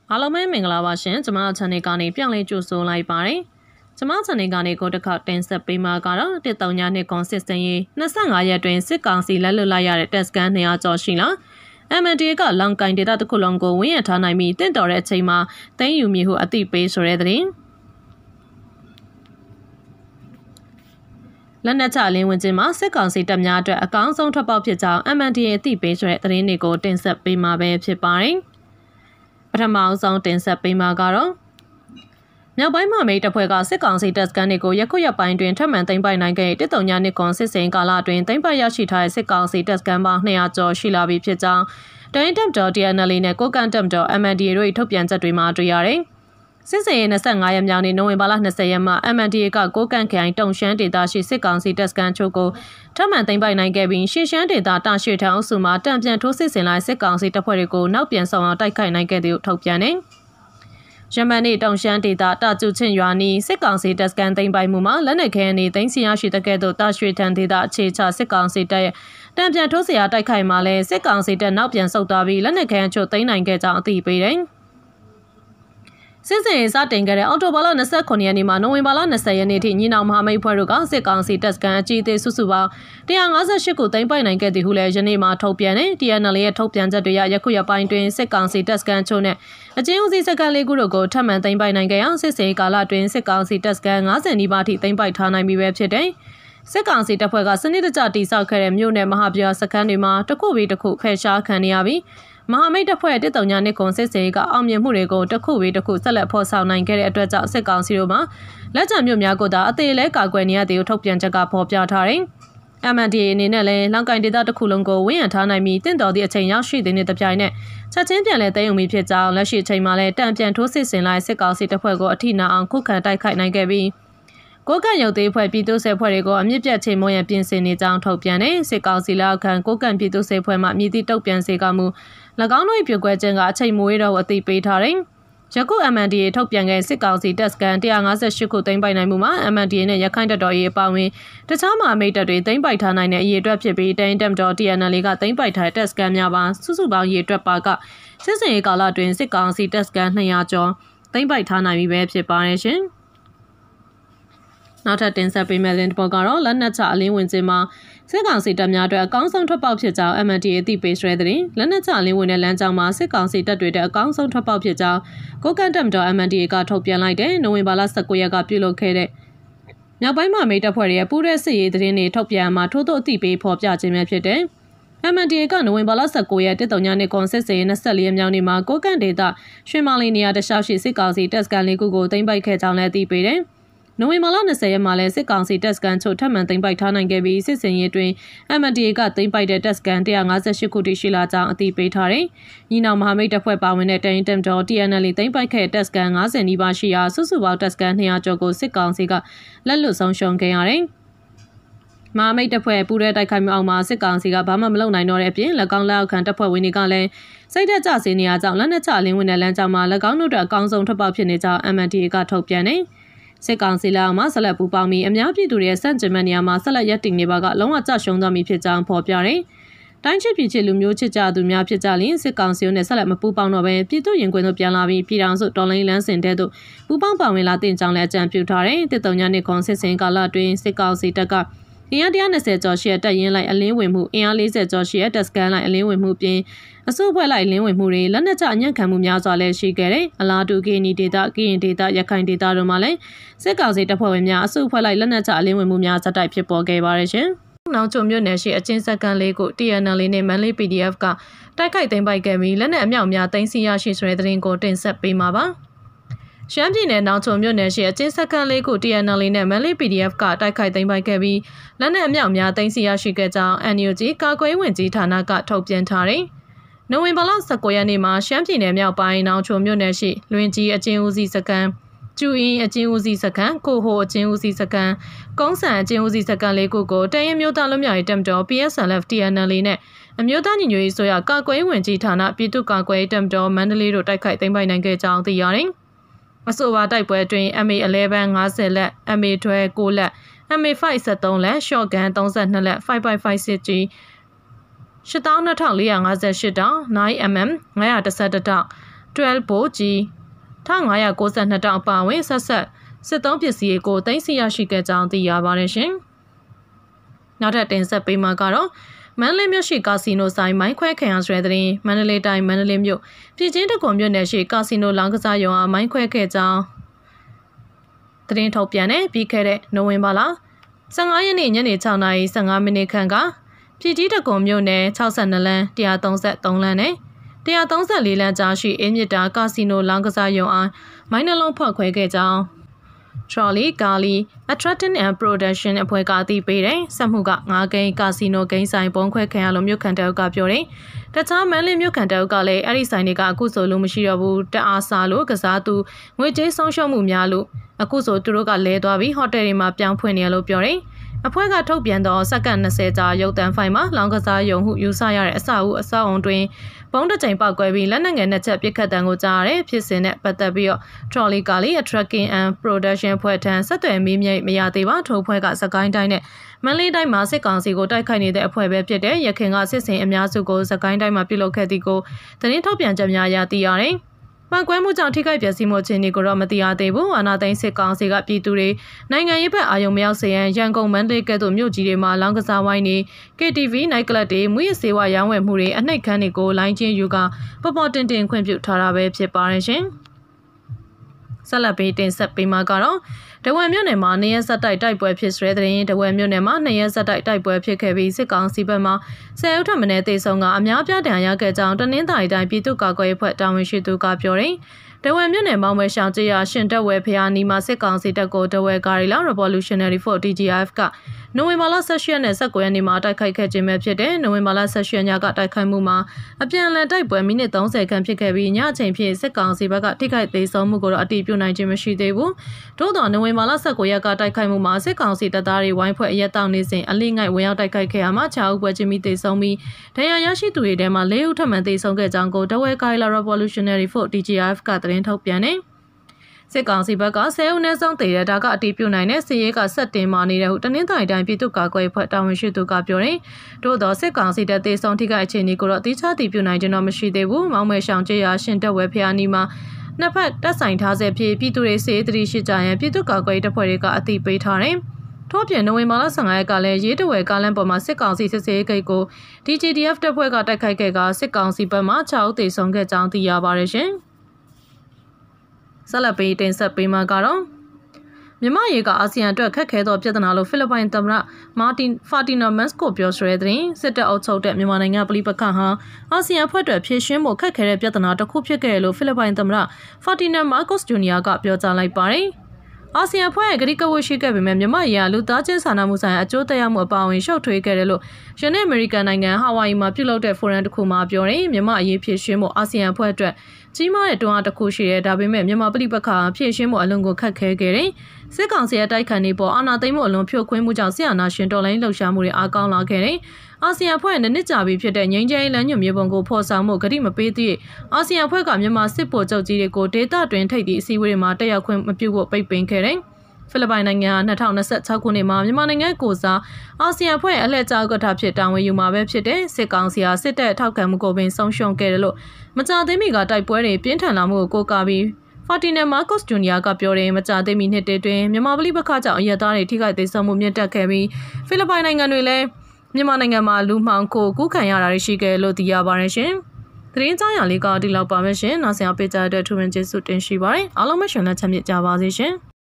အားလုံးပဲမင်္ဂလာပါရှင်ကျွန်မချန်နယ်ကနေပြန်လည်ကြိုဆိုလိုက်ပါတယ်ကျွန်မချန်နယ်ကနေကိုတစ်ခါတင်ဆက်ပေးမှာကတော့139နှစ်ကွန်စစ်စင်ရေး25ရက်တွင်စစ်ကောင်စီလက်လွတ်လိုက်ရတဲ့တက်စကန်200ကျော်ရှိလာ MNDAA ကလောင်ကိုင်ဒေတာတစ်ခုလုံးကိုဝင်းရထားနိုင်ပြီးတင့်တော်တဲ့အချိန်မှာတင်းယူမည်ဟုအသိပေးဆိုတဲ့သတင်းလက်နက်ချလင်းဝင်ခြင်းမှာစစ်ကောင်စီတပ်များအတွက်အကောင်းဆုံးထွက်ပေါက်ဖြစ်ကြောင်း MNDAA အသိပေးဆိုတဲ့သတင်းတွေကိုတင်ဆက်ပေးမှာပဲဖြစ်ပါတယ်ပထမဆုံးတင်ဆက်ပေးမှာကတော့မြောက်ပိုင်းမှာမိတ်တပ်ဖွဲ့ကစစ်ကောင်စီတပ်စခန်းတွေကိုယခုရက်ပိုင်းတွင်ထပ်မံသိမ်းပိုက်နိုင်ခဲ့139နှစ်ကွန်စစ်စင်ကာလအတွင်းသိမ်းပိုက်ရရှိထားတဲ့စစ်ကောင်စီတပ်စခန်းပေါင်း200ကျော်ရှိလာပြီဖြစ်ကြောင်းတိုင်းတပ်တော် TNLA နဲ့ကိုကန်တပ်တော် MNDAA တို့၏ထုတ်ပြန်ချက်တွေမှာတွေ့ရတယ်။စစ်စင်ရေး25ရက်မြောက်နေ့နိုဝင်ဘာလ20ရက်မှာ MNDAA ကကိုကန်ခိုင်တုံရှမ်းဒေသရှိစစ်ကောင်စီတပ်စခန်းချို့ကိုထပ်မံသိမ်းပိုက်နိုင်ခဲ့ပြီးရှေ့ရှမ်းဒေသတာရွှေထောင်စုမှာတံပြန်ထိုးစစ်ဆင်လိုက်စစ်ကောင်စီတပ်ဖွဲ့တွေကိုနောက်ပြန်ဆောင်အောင်တိုက်ခိုက်နိုင်ခဲ့တယ်လို့ထုတ်ပြန်တယ်။ယမန်နေ့တုံရှမ်းဒေသတာကျူချင်းရွာနီစစ်ကောင်စီတပ်စခန်းသိမ်းပိုက်မှုမှာလက်နက်ခဲအနေသိမ်းစီရရှိတဲ့ကဲ့သို့တာရွှေထန်ဒေသအခြေချစစ်ကောင်စီတပ်ရဲ့တံပြန်ထိုးစရာတိုက်ခိုက်မှာလဲစစ်ကောင်စီတပ်နောက်ပြန်ဆုတ်သွားပြီးလက်နက်ခဲအချို့သိမ်းနိုင်ခဲ့ကြောင်းအသိပေးတယ်။စစ်စင်ရေးစတင်ခဲ့တဲ့အောက်တိုဘာလ29ရက်နေ့မှနိုဝင်ဘာလ20ရက်နေ့ထိညီနောင်မဟာမိတ်ဖွဲ့တို့ကစစ်ကောင်စီတပ်စခန်းအကြီးအသေးစုစုပေါင်း158ခုသိမ်းပိုက်နိုင်ခဲ့သည်ဟုလည်းယနေ့မှထုတ်ပြန်တဲ့ TNL ရဲ့ထုတ်ပြန်ချက်တွေရယခုရက်ပိုင်းတွင်စစ်ကောင်စီတပ်စခန်းချို့နဲ့အကျဉ်းဦးစီးစခန်းလေးခုတို့ကိုထပ်မံသိမ်းပိုက်နိုင်ခဲ့အောင်စစ်စင်ရေးကာလတွင်စစ်ကောင်စီတပ်စခန်း90နီးပါးထိသိမ်းပိုက်ထားနိုင်ပြီပဲဖြစ်တယ်။စစ်ကောင်စီတပ်ဖွဲ့ကစနစ်တကျတိစောက်ခဲ့တဲ့မြို့နယ်မဟာဗျူဟာစခန်းတွေမှာတစ်ခုပြီးတစ်ခုဖယ်ရှားခံနေရပြီးမဟာမိတ်တပ်ဖွဲ့139နှစ်ကွန်စစ်စင်ကအောင်မြင်မှုတွေကိုတစ်ခုပြီးတစ်ခုဆက်လက်ဖော်ဆောင်နိုင်ခဲ့တဲ့အတွက်ကြောင့်စစ်ကောင်စီတို့မှလက်ကျန်မြို့များကိုသာအသေးလဲကာကွယ်နေရတဲ့ထုတ်ပြန်ချက်ကဖော်ပြထားတယ်။ MNDAA အနေနဲ့လည်းလောင်ကိုင်ဒေသတစ်ခုလုံးကိုဝင်းရထားနိုင်ပြီးတင့်တော်သည့်အချိန်ရောက်ရှိတဲ့တပြိုင်နက်ချက်ချင်းပြန်လဲသိမ်းယူပြီးဖြစ်ကြောင်းလက်ရှိအချိန်မှာလည်းတံပြန်ထိုးစစ်ဆင်လိုက်စစ်ကောင်စီတပ်ဖွဲ့ကိုအထိနာအောင်ခုခံတိုက်ခိုက်နိုင်ခဲ့ပြီးကိုကန့်ရုပ်သေးဖွဲ့ပြည်သူ့ဆဲဖွဲ့တွေကိုအမြင့်ပြတ်ချိန်မွန်ရပြင်ဆင်နေကြောင်းထုတ်ပြန်တဲ့စစ်ကောင်စီလက်အောက်ခံကိုကန့်ပြည်သူ့ဆဲဖွဲ့မှမြည်သည့်တုတ်ပြန်စေကမှု၎င်းတို့၏ပြုတ်ကွဲခြင်းကအချိန်မွေးတော့အသိပေးထားတယ်။ယခု MNDAA ထုတ်ပြန်ခဲ့စစ်ကောင်စီတပ်စခန်း158ခုသိမ်းပိုက်နိုင်မှုမှာ MNDAA နဲ့ရခိုင်တပ်တော်၏အပါအဝင်တခြားမဟာမိတ်တပ်တွေသိမ်းပိုက်ထားနိုင်တဲ့အရေးအတွက်ဖြစ်ပြီးတိုင်းတပ်တော် TNL ကသိမ်းပိုက်ထားတဲ့တပ်စခန်းများပါစုစုပေါင်းရေးအတွက်ပါကစစ်စင်ရေးကာလတွင်စစ်ကောင်စီတပ်စခန်း200ကျော်သိမ်းပိုက်ထားနိုင်ပြီပဲဖြစ်ပါတယ်ရှင်။နောက်ထပ်တင်ဆက်ပေးမယ့်သတင်းတစ်ပုဒ်ကတော့လက်နက်ချအလင်းဝင်ခြင်းမှာစစ်ကောင်စီတပ်များအတွက်အကောင်းဆုံးထွက်ပေါက်ဖြစ်ကြောင်း MNDAA အသိပေးဆွဲတဲ့လက်နက်ချအလင်းဝင်တဲ့လမ်းကြောင်းမှာစစ်ကောင်စီတပ်တွေတဲ့အကောင်းဆုံးထွက်ပေါက်ဖြစ်ကြောင်းကိုကန်တပ်တော် MNDAA ကထုတ်ပြန်လိုက်တဲ့နိုဝင်ဘာလ19ရက်ကပြုလုပ်ခဲ့တဲ့မြောက်ပိုင်းမှာမိတ်တပ်ဖွဲ့တွေရဲ့ပူးရဲစစ်ရေးသတင်းတွေထုတ်ပြန်မှာထို့သို့အသိပေးဖော်ပြခြင်းပဲဖြစ်တဲ့MNDAA ကနိုဝင်ဘာလ19ရက်139နှစ်ကွန်စစ်စင်24ရက်မြောက်နေ့မှာကိုကန်ဒေသရွှေမောင်လီနေရာတခြားရှိစစ်ကောင်စီတပ်စခန်းလေးခုကိုသိမ်းပိုက်ခဲ့ကြောင်းလည်းအသိပေးတယ်နိုဝင်ဘာလ20ရက်မှာလည်းစစ်ကောင်စီတပ်စခန်းချို့ထပ်မံသိမ်းပိုက်ထားနိုင်ခဲ့ပြီးစစ်စင်ရေးတွင် MNDAA ကသိမ်းပိုက်တဲ့တပ်စခန်း158ခုထိရှိလာကြောင်းအသိပေးထားတယ်။ညီနောင်မဟာမိတ်တပ်ဖွဲ့ပါဝင်တဲ့တိုင်းတပ်တော် TNL သိမ်းပိုက်ခဲ့တဲ့တပ်စခန်း90နီးပါးရှိရာစုစုပေါင်းတပ်စခန်း200ကျော်ကိုစစ်ကောင်စီကလက်လွတ်ဆုံးရှုံးခဲ့ရတယ်။မဟာမိတ်တပ်ဖွဲ့ပူးရဲတိုက်ခိုက်မှုအောက်မှာစစ်ကောင်စီကဘာမှမလုပ်နိုင်တော့တဲ့အပြင်၎င်းလက်အောက်ခံတပ်ဖွဲ့ဝင်တွေကလည်းစိတ်သက်ကြစေနေရကြောင်းလက်နက်ချလင်းဝင်တဲ့လမ်းကြောင်းမှာ၎င်းတို့အတွက်အကောင်းဆုံးထွက်ပေါက်ဖြစ်နေကြောင်း MNDAA ကထုတ်ပြန်တယ်။စစ်ကောင်စီလက်အောက်မှာဆက်လက်ပူးပေါင်းပြီးအများပြည်သူတွေရဲ့စန့်ကျင်မဲ့နေရာမှာဆက်လက်ရပ်တည်နေပါကလုံးဝကြရှုံးသွားမည်ဖြစ်ကြောင်းဖော်ပြတယ်။တိုင်းချစ်ပြည်ချစ်လူမျိုးချစ်ကြသူများဖြစ်ကြလျင်စစ်ကောင်စီနဲ့ဆက်လက်မပူးပေါင်းတော့ဘဲပြည်သူရင်ခွင်တို့ပြန်လာပြီးပြည်ထောင်စုတော်လိုင်းလန်းစင်တဲ့သို့ပူးပေါင်းပါဝင်လာတဲ့ကြောင်းလည်းအကြံပြုထားတယ်။139နှစ်ခွန်စစ်စင်ကာလအတွင်းစစ်ကောင်စီတပ်ကအင်အား120ကျော်ရှိတဲ့တပ်ရင်းလိုက်အလင်းဝင်မှုအင်အား40ကျော်ရှိတဲ့တပ်စကန်လိုက်အလင်းဝင်မှုပြင်အစုအဖွဲ့လိုက်လင်းဝင်မှုတွေလက်နက်ချအညံ့ခံမှုများစွာလည်းရှိခဲ့တယ်။အလားတူကရင်ဒေသကရင်ဒေသရခိုင်ဒေသတို့မှာလည်းစစ်ကောင်စီတပ်ဖွဲ့ဝင်များအစုအဖွဲ့လိုက်လက်နက်ချအလင်းဝင်မှုများစတိုက်ဖြစ်ပေါ်ခဲ့ပါတယ်ရှင်။နောက်ကျုံမြို့နယ်ရှိအချင်းစကန်လေးကို TNL နဲ့ Manly PDF ကတိုက်ခိုက်သိမ်းပိုက်ခဲ့ပြီးလက်နက်အမြောက်များသိမ်းဆည်းရရှိဆိုတဲ့သတင်းကိုတင်ဆက်ပေးမှာပါ။ရှမ်းပြည်နယ်နောက်ချုံမြို့နယ်ရှိအချင်းစကန်လေးကို TNL နဲ့ Manly PDF ကတိုက်ခိုက်သိမ်းပိုက်ခဲ့ပြီးလက်နက်အမြောက်များသိမ်းဆည်းရရှိခဲ့ကြောင်း NUG ကာကွယ်ဝင်ကြီးဌာနကထုတ်ပြန်ထားတယ်။နိုဝင်ဘာလ19ရက်နေ့မှာရှမ်းပြည်နယ်မြောက်ပိုင်းနောက်ချုံမြို့နယ်ရှိလွင်ကြီးအချင်းဦးစီးစခန်းကျူအင်းအချင်းဦးစီးစခန်းကိုဟိုအချင်းဦးစီးစခန်းကုန်းဆန်အချင်းဦးစီးစခန်းလေးခုကိုတရင်မျိုးသားလွတ်မြောက်ရေးတပ်မတော် PSLF TNL နဲ့အမျိုးသားညီညွတ်ရေးဆိုရကာကွယ်ဝင်ကြီးဌာနပြည်သူ့ကာကွယ်တပ်မတော်မန္တလေးတို့တိုက်ခိုက်သိမ်းပိုက်နိုင်ခဲ့ကြောင်းသိရတယ်။အဆိုပါတိုက်ပွဲအတွင်း MA11 50လက် MA12 9လက် MA5 73လက် shotgun 32လက် 5.56G 82,458တောင် 9mm 911တောင် 12 ဘို့ကြီး1592တောင်ပါဝင်ဆက်စစ်သုံးပစ္စည်းကိုသိမ်းဆည်းရရှိခဲ့ကြောင်းသိရပါတယ်ရှင်။နောက်ထပ်တင်ဆက်ပေးမှာကတော့မန္တလေးမြို့ရှိကာစီနိုဆိုင်မိုင်းခွဲခံရဆိုတဲ့သတင်းမန္တလေးတိုင်းမန္တလေးမြို့ပြည်ချင်းတကွန်မြို့နယ်ရှိကာစီနိုလောင်းကစားရုံအားမိုင်းခွဲခဲ့ကြောင်းသတင်းထုတ်ပြန်တဲ့ပြီးခဲ့တဲ့နိုဝင်ဘာလ15ရက်နေ့ညနေ6:15မိနစ်ခန့်ကပြည်ကြီးတကွန်မြို့နယ်62လမ်း133လမ်းနဲ့134လမ်းကြားရှိအင်းမြစ်တာကာစီနိုလောင်းကစားရုံအားမိုင်းနှလုံးဖောက်ခွဲခဲ့ကြောင်းTrolley Gali Attracting and Production အဖွဲ့ကအသိပေးတယ်။စက်မှုက9ဂိမ်းကာစီနိုဂိမ်းဆိုင်ပုံခွဲခံရလို့မြို့ခံတအုပ်ကပြောတယ်။တခြားမန်လေးမြို့ခံတအုပ်ကလည်းအဲ့ဒီဆိုင်တွေကအခုဆိုလို့မရှိတော့ဘူးတအားစားလို့ကစားသူငွေကြေးဆုံးရှုံးမှုများလို့အခုဆိုသူတို့ကလဲသွားပြီးဟိုတယ်တွေမှာပြောင်းဖွင့်နေရလို့ပြောတယ်။အဖွဲ့ကထုတ်ပြန်သောစက္ကန့်20ကြာရုပ်သံဖိုင်မှာလောင်ကစားရုံဟုယူဆရတဲ့အဆောက်အုံတွင်ပုံတစ်ချိန်ပောက်ကွဲပြီးလက်နက်ငယ်နှစ်ချက်ပစ်ခတ်တံကိုကြားရတဲ့ဖြစ်စဉ်နဲ့ပတ်သက်ပြီးတော့ Trolley Gali Attracting and Production ဖွဲ့ထံဆက်သွယ်မေးမြန်းမရသေးပါထို့ဖွဲ့ကစကိုင်းတိုင်းနဲ့မန္တလေးတိုင်းမှာစစ်ကောင်စီကိုတိုက်ခိုက်နေတဲ့အဖွဲ့ပဲဖြစ်တဲ့ရခိုင်ကစစ်စင်အများစုကိုစကိုင်းတိုင်းမှာပြုလုပ်ခဲ့သည်ကိုသတင်းထုတ်ပြန်ချက်များရသိရတယ်။ပောက်ကွဲမှုကြောင့်ထိခိုက်ပျက်စီးမှုအခြေအနေကိုတော့မသိရသေးဘူး။အာဏာသိမ်းစစ်ကောင်စီကပြည်သူတွေနိုင်ငံရေးဘက်အာရုံမရောက်စေရန်ရန်ကုန်မန္တလေးကဲ့သို့မြို့ကြီးတွေမှာလောင်းကစားဝိုင်းတွေ KTV နိုင်ကလပ်တွေမူရစေဝါရောင်းဝယ်မှုတွေအနှိပ်ခမ်းတွေကိုလိုင်းချင်းယူကပေါ်ပေါ်တင်တင်ခွင့်ပြုထားတာပဲဖြစ်ပါတယ်ရှင်။ဆက်လက်ပြီးတင်ဆက်ပေးမှာကတော့တဝက်မြို့နယ်မှာနေရဆက်တိုက်ပွဲဖြစ်တဲ့တဲ့ရင်တဝက်မြို့နယ်မှာနေရဆက်တိုက်ပွဲဖြစ်ခဲ့ပြီးစစ်ကောင်စီဘက်မှ10ဦးထပ်မံတေဆုံးကအများပြားဒဏ်ရာရခဲ့ကြောင်းတနင်္သာရီတိုင်းပြည်သူ့ကာကွယ်ရေးဖွဲ့တာဝန်ရှိသူကပြောတယ်။တဝက်မြို့နယ်မောင်မဲရှောင်းကျရရှင်တက်ဝဲဖျားနီမှာစစ်ကောင်စီတပ်ကိုတဝက်ကာရီလာ Revolutionary Force TGF ကနိုဝင်ဘာလ18ရက်နဲ့19ရက်နေ့မှာတိုက်ခိုက်ခဲ့ခြင်းပဲဖြစ်တဲ့နိုဝင်ဘာလ18ရက်ညကတိုက်ခိုက်မှုမှာအပြန်အလှန်တိုက်ပွဲမိနစ်30ခန့်ဖြစ်ခဲ့ပြီးညအချိန်ဖြစ်စစ်ကောင်စီဘက်ကထိခိုက်သေးဆုံးမှုကိုတော့အတည်ပြုနိုင်ခြင်းမရှိသေးဘူး။သို့သောနိုဝင်ဘာလ19ရက်ကတိုက်ခိုက်မှုမှာစစ်ကောင်စီတပ်သားတွေဝိုင်းဖွဲ့အရက်တောက်နေစဉ်အလိငိုက်ဝင်ရောက်တိုက်ခိုက်ခဲ့ရမှာ6ဦးပွဲချင်းမိသေးဆုံးပြီးဒဏ်ရာရရှိသူတွေထဲမှာ4ဦးထပ်မံသေဆုံးခဲ့ကြောင်းကိုတဝဲကာရီလာ Revolutionary Force TGF ကသတင်းထုတ်ပြန်တယ်။စစ်ကောင်စီဘက်က10ဦးနဲ့ဆုံးသေတဲ့ဒါကအတည်ပြုနိုင်တဲ့စစ်ရေးကဆက်တင်မာနေတဲ့ဟုတနင်္သာရီတိုင်းပြည်သူ့ကာကွယ်ရေးဖွဲ့တာဝန်ရှိသူကပြောတယ်။သို့သောစစ်ကောင်စီတပ်သေဆုံးထိခိုက်အခြေအနေကိုတော့တိကျတည်ပြုနိုင်ခြင်းတော့မရှိသေးဘူး။မောင်မဲရှောင်းကျရရှင်တက်ဝဲဖျားနီမှာနှစ်ဖက်တပ်ဆိုင်ထားစေဖြစ်ပြည်သူတွေစစ်ရေးတရှိကြရန်ပြည်သူ့ကာကွယ်ရေးတပ်ဖွဲ့တွေကအသိပေးထားတယ်။ထို့ပြင်နိုဝင်ဘာလ15ရက်ကလည်းရေးတဝဲကားလမ်းပေါ်မှာစစ်ကောင်စီစစ်ဆေးဂိတ်ကို DGDF တပ်ဖွဲ့ကတိုက်ခိုက်ခဲ့ကစစ်ကောင်စီဘက်မှ6ဦးသေဆုံးခဲ့ကြောင်းသိရပါတယ်ရှင်။ဆက်လက်ပြီးတင်ဆက်ပေးမှာကတော့မြန်မာရေကအာဆီယံအတွက်ခက်ခဲသောပြဿနာလို့ဖိလစ်ပိုင်သမ္မတဖာတီနာမတ်စ်ကိုပြောဆိုတဲ့တဲ့စစ်တပ်အုပ်ချုပ်တဲ့မြန်မာနိုင်ငံပြည်ပခန့်ဟာအာဆီယံဖွဲ့အတွက်ဖြေရှင်းဖို့ခက်ခဲတဲ့ပြဿနာတစ်ခုဖြစ်ခဲ့လို့ဖိလစ်ပိုင်သမ္မတဖာတီနာမာကော့စ်ဂျူနီယာကပြောကြားလိုက်ပါတယ်။အာဆီယံဖွဲ့ရဲ့ဂရိကဝတ်ရှိခဲ့ပေမဲ့မြန်မာရေလူသားချင်းစာနာမှုဆိုင်ရာအကျိုးသက်ရောက်မှုအပါအဝင်ရှုပ်ထွေးခဲ့တယ်လို့ယနေ့အမေရိကန်နိုင်ငံဟာဝိုင်ယီမှာပြုလုပ်တဲ့ဖိုရမ်တစ်ခုမှာပြောတယ်။မြန်မာအရေးဖြေရှင်းဖို့အာဆီယံဖွဲ့အတွက်ကြီးမားတဲ့တွန်းအားတစ်ခုရှိတယ်ဒါပေမဲ့မြန်မာပြည်ပခါဖြည့်ရှင်းမှုအလွန်ကိုခက်ခဲခဲ့တယ်။စစ်ကောင်စီရဲ့တိုက်ခိုက်နေပေါ်အာဏာသိမ်းမှုအလွန်ဖြိုခွင်းမှုကြောင့်ဆီယနာရှင်တော်လိုင်းလှုပ်ရှားမှုတွေအားကောင်းလာခဲ့တယ်။အာဆီယံဖွဲ့နဲ့နှစ်ကြာပြီဖြစ်တဲ့ငြိမ်းချမ်းရေးလမ်းညွှန်မြေပုံကိုဖော်ဆောင်မှုဂတိမပေးသည့်အာဆီယံဖွဲ့ကမြန်မာစစ်ဗိုလ်ချုပ်ကြီးတွေကိုဒေသတွင်းထိပ်သည့်အစည်းအဝေးတွေမှာတက်ရောက်ခွင့်မပြုဖို့ပိတ်ပင်ခဲ့တယ်။ဖိလစ်ပိုင်နိုင်ငံဟာ2026ခုနှစ်မှာမြန်မာနိုင်ငံကိုစားအာဆီယံဖွဲ့အလှည့်ကျဥက္ကဋ္ဌဖြစ်တာဝန်ယူမှာပဲဖြစ်တဲ့စစ်ကောင်စီဟာစစ်တပ်ထောက်ခံမှုကိုပင်ဆုံးရှုံးခဲ့တယ်လို့မကြာသေးမီကတိုက်ပွဲတွေပြင်းထန်လာမှုကိုကိုးကားပြီးဖာတီနာမာကော့စ်ဂျူနီယာကပြောတယ်မကြာသေးမီနှစ်တွင်မြန်မာပြည်ပခါကြောင့်အရက်သားတွေထိခိုက်သေးဆုံးမှုမြင့်တက်ခဲ့ပြီးဖိလစ်ပိုင်နိုင်ငံတွေလည်းမြန်မာနိုင်ငံမှာလူမှောင်ခိုကူးခံရတာတွေရှိခဲ့လို့သိရပါတယ်ရှင်။သတင်းကြောင်းရာလေးကဒီလောက်ပါပဲရှင်။နောက်ဆက်ပေးကြတဲ့ထူးထူးကျေးဇူးတင်ရှိပါတယ်။အားလုံးပဲရှင်လက်ချမ်းမြေ့ကြပါစေရှင်။